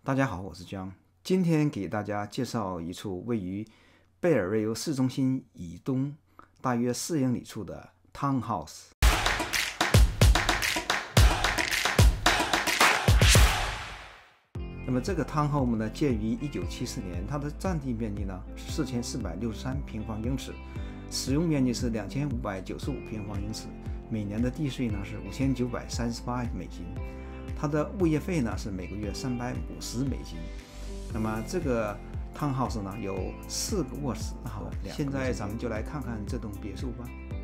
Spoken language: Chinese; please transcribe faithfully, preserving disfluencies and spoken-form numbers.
大家好，我是江，今天给大家介绍一处位于贝尔维尤市中心以东大约四英里处的 townhouse。那么这个 townhome 呢，建于一九七四年，它的占地面积呢是四千四百六十三平方英尺，使用面积是两千五百九十五平方英尺，每年的地税呢是五千九百三十八美金。它的物业费呢是每个月三百五十美金。那么这个 townhouse 呢有四个卧室。好，现在咱们就来看看这栋别墅吧。